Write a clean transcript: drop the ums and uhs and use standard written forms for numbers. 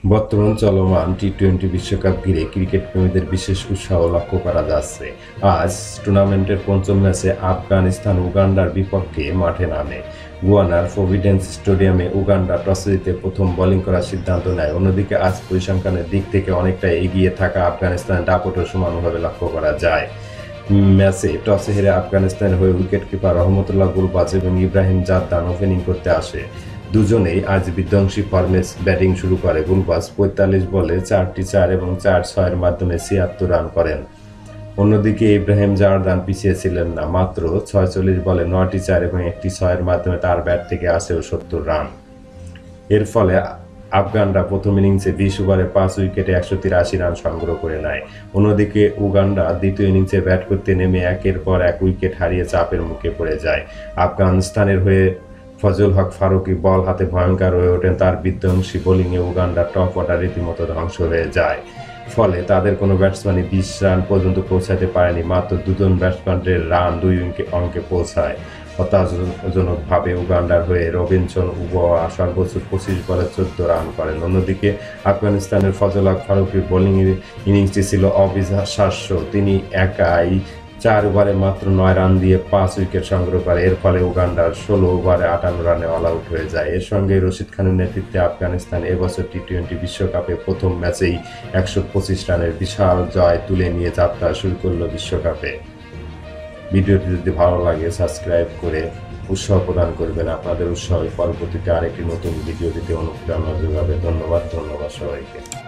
বর্তমান চলমান টি-20 বিশ্বকাপ ঘিরে ক্রিকেট প্রেমীদের বিশেষ উৎসাহ লক্ষ্য করা যাচ্ছে। আজ টুর্নামেন্টের পঞ্চম ম্যাচে আফগানিস্তান উগান্ডার বিপক্ষে মাঠে নামে। গুয়ানার প্রভিডেন্স স্টেডিয়ামে উগান্ডা টসে জিতে প্রথম বোলিং করার সিদ্ধান্ত নেয়। অন্যদিকে আজ পরিসংখ্যানের দিক থেকে অনেকটা এগিয়ে থাকা আফগানিস্তানের দাপটও সমানভাবে লক্ষ্য করা যায়। ম্যাচে টসে হেরে আফগানিস্তানের হয়ে উইকেটকিপার রহমতুল্লাহ গুলবাজ এবং ইব্রাহিম জাদদান ওপেনিং করতে আসে। দুজনেই আজ বিধ্বংসী ফর্মে ব্যাটিং শুরু করে। গুলবাজ ৪৫ বলে ৪টি ৪ এবং ৪-৬-এর মাধ্যমে ৭৬ রান করেন। অন্যদিকে ইব্রাহিম জারদান পিছিয়ে ছিলেন না, মাত্র ৪৬ বলে ৯টি ৪ এবং ১টি ৬-এর মাধ্যমে তার ব্যাট থেকে আসেও ৭০ রান। এর ফলে আফগানরা প্রথম ইনিংসে ২০ ওভারে ৫ উইকেটে ১৮৩ রান সংগ্রহ করে নেয়। অন্যদিকে উগান্ডা দ্বিতীয় ইনিংসে ব্যাট করতে নেমে একের পর এক উইকেট হারিয়ে চাপের মুখে পড়ে যায়। আফগানিস্তানের হয়ে ফজল হক ফারুকী বল হাতে ভয়ঙ্কর হয়ে ওঠেন। তার বিধ্বংসী বোলিংয়ে উগান্ডার টপ অর্ডার রীতিমতো ধ্বংস হয়ে যায়। ফলে তাদের কোনো ব্যাটসম্যানই ২০ রান পর্যন্ত পৌঁছাতে পারেনি। মাত্র দুজন ব্যাটসম্যানের রান ২ অঙ্কে পৌঁছায়। হতাশাজনকভাবে উগান্ডার হয়ে রবিনসন উবোয়া সর্বোচ্চ ২৫ বলে ১৪ রান করেন। অন্যদিকে আফগানিস্তানের ফজল হক ফারুকীর বোলিং ইনিংসটি ছিল অবিশ্বাস্য। তিনি একাই ৪ ওভারে মাত্র ৯ রান দিয়ে ৫ উইকেট সংগ্রহ করে। এর ফলে উগান্ডার ১৬ ওভারে ৫৮ রানে অল আউট হয়ে যায়। এর সঙ্গে রশিদ খানের নেতৃত্বে আফগানিস্তান এবছর টি-২০ বিশ্বকাপে প্রথম ম্যাচেই ১২৫ রানের বিশাল জয় তুলে নিয়ে যাত্রা শুরু করল বিশ্বকাপে। ভিডিওটি যদি ভালো লাগে সাবস্ক্রাইব করে উৎসাহ প্রদান করবেন। আপনাদের উৎসাহ পরবর্তীতে আরেকটি নতুন ভিডিও দিতে অনুপ্রেরণা যোগাবে। ধন্যবাদ সবাইকে।